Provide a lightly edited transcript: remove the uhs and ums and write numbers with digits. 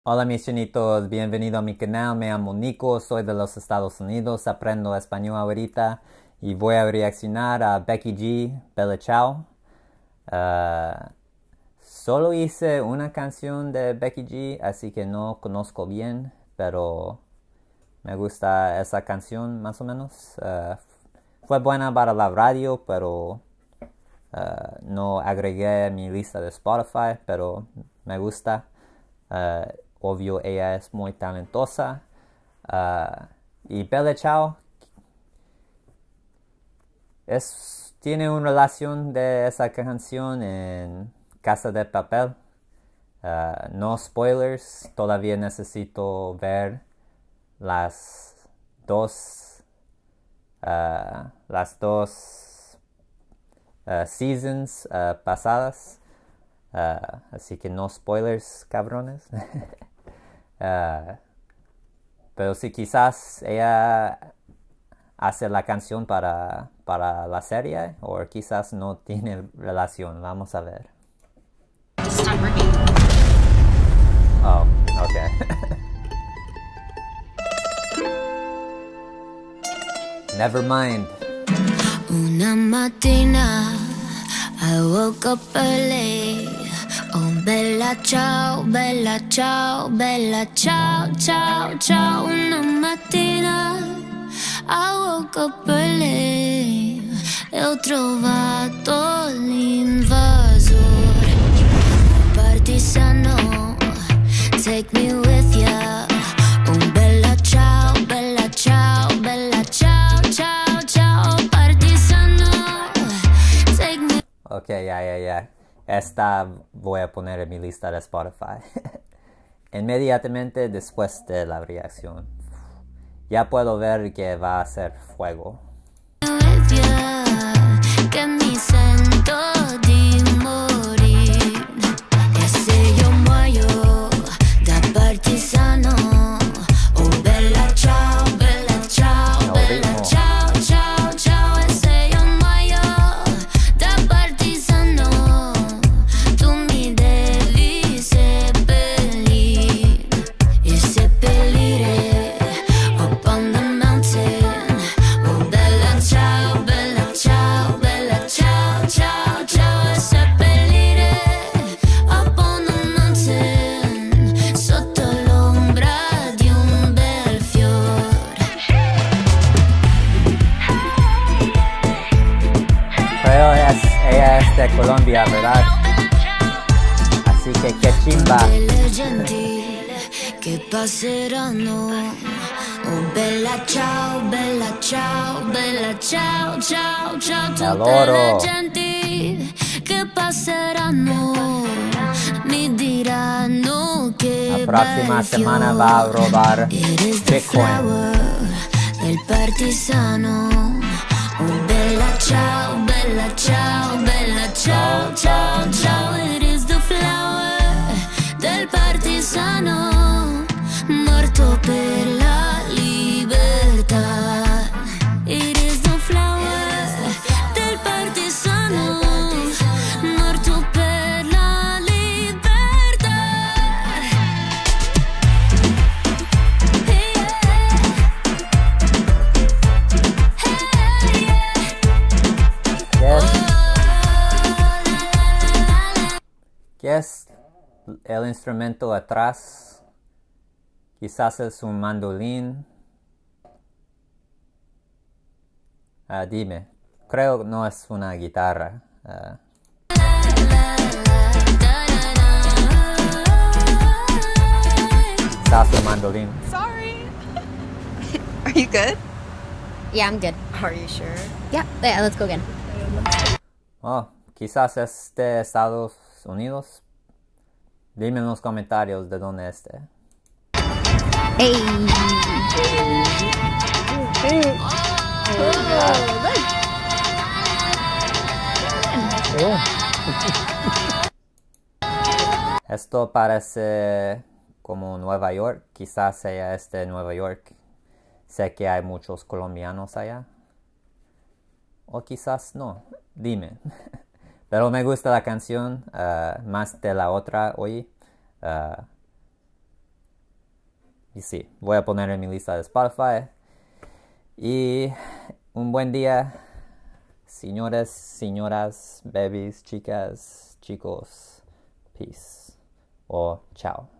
Hola mis chinitos, bienvenido a mi canal, me llamo Nico, soy de los Estados Unidos, aprendo español ahorita y voy a reaccionar a Becky G, Bella Ciao. Solo hice una canción de Becky G, así que no conozco bien, pero me gusta esa canción más o menos. Fue buena para la radio, pero no agregué a mi lista de Spotify, pero me gusta. Obvio, ella es muy talentosa. Y Bella Ciao tiene una relación de esa canción en Casa de Papel. No spoilers, todavía necesito ver las dos seasons pasadas. Así que no spoilers, cabrones. Pero sí, quizás ella hace la canción para la serie, o quizás no tiene relación. Vamos a ver. Stop working. Oh, okay. Never mind. Una mattina I woke up early. Oh, bella ciao, bella ciao, bella ciao, ciao, ciao. Una mattina I woke up early e ho trovato l'invasore. Partigiano, take me with ya. Oh, bella ciao, bella ciao, bella ciao, ciao, ciao. Partigiano, take me. Ok, ya. Esta voy a poner en mi lista de Spotify. Inmediatamente después de la reacción. Ya puedo ver que va a ser fuego. Che mi sento di morire. E se io muoio da partigiano. Oh, bella ciao, bella ciao, No bella ritmo. ciao, ciao, ciao. E se io muoio da partigiano, tu mi devi seppellire. E seppellire up on the mountain. Oh, bella ciao, bella ciao, bella ciao, ciao, ciao. E seppellire up on the mountain, sotto l'ombra di un bel fiore. Creo ella es de Colombia, ¿verdad? Así que qué chimba. Delle genti che passeranno. Oh, bella ciao, bella ciao, bella ciao, ciao, ciao. Tutte Allora. le genti che passeranno mi diranno che La próxima bel semana fiore. va a robar It is the Bitcoin. flower del partigiano. Oh, bella ciao, bella ciao, bella ciao, ciao, ciao. It is the flower del partigiano, morto per la libertà. It is the flower del partigiano, morto per la libertà. ¿Qué es el instrumento atrás? Quizás es un mandolín. Dime. Creo que no es una guitarra. Quizás un mandolín. Sorry. Are you good? Yeah, I'm good. Are you sure? Yeah, let's go again. Oh, quizás es de Estados Unidos. Dime en los comentarios de dónde esté. Hey. Esto parece como Nueva York. Quizás ella es de Nueva York. Sé que hay muchos colombianos allá. O quizás no. Dime. Pero me gusta la canción más de la otra hoy. y sí, voy a poner en mi lista de Spotify. Y un buen día, señores, señoras, babies, chicas, chicos. Peace. O chao.